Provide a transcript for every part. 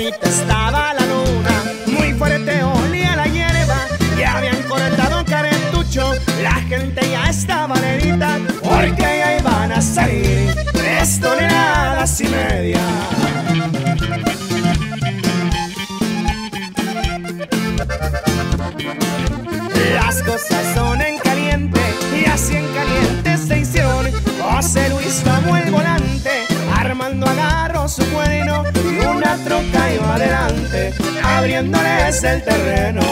bonita estaba la luna, muy fuerte olía la hierba, ya habían cortado cartucho, la gente ya estaba levita, porque ya iban a salir 3,5 toneladas. Las cosas son en caliente y así en caliente se hicieron. José Luis tomó el volante, Armando agarró su cuerno y una troca iba adelante, abriéndoles el terreno.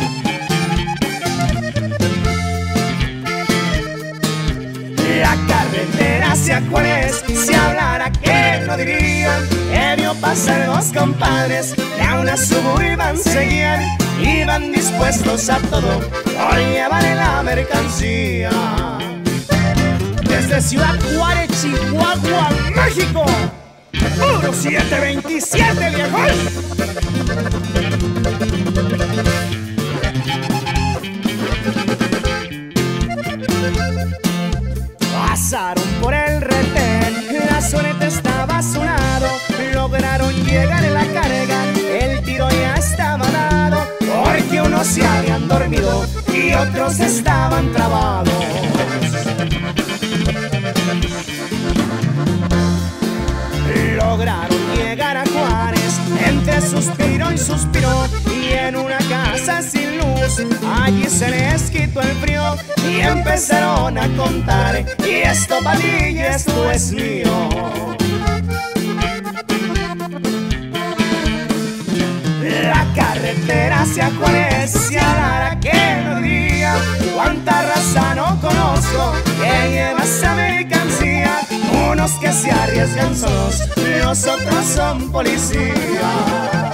La carretera hacia Juárez, si hablara que no dirían, vio pasar 2 compadres, de a una suburban seguían, iban dispuestos a todo por llevar la mercancía. Desde Ciudad Juárez, Chihuahua, México, puro 727, viejo. Pasaron por el retén, la soneta estaba a su lado, lograron llegar en la carga, el tiro ya estaba dado, porque unos se habían dormido y otros estaban trabados. Lograron llegar a Juárez, entre suspiro y suspiro, y en una casa sin luz, allí se les quitó el frío, y empezaron a contar, y esto para ti y esto es mío. La carretera hacia Juárez, si hablara que no diría, cuánta raza no conozco que lleva esa mercancía. Unos que se arriesgan solos, los otros son policías.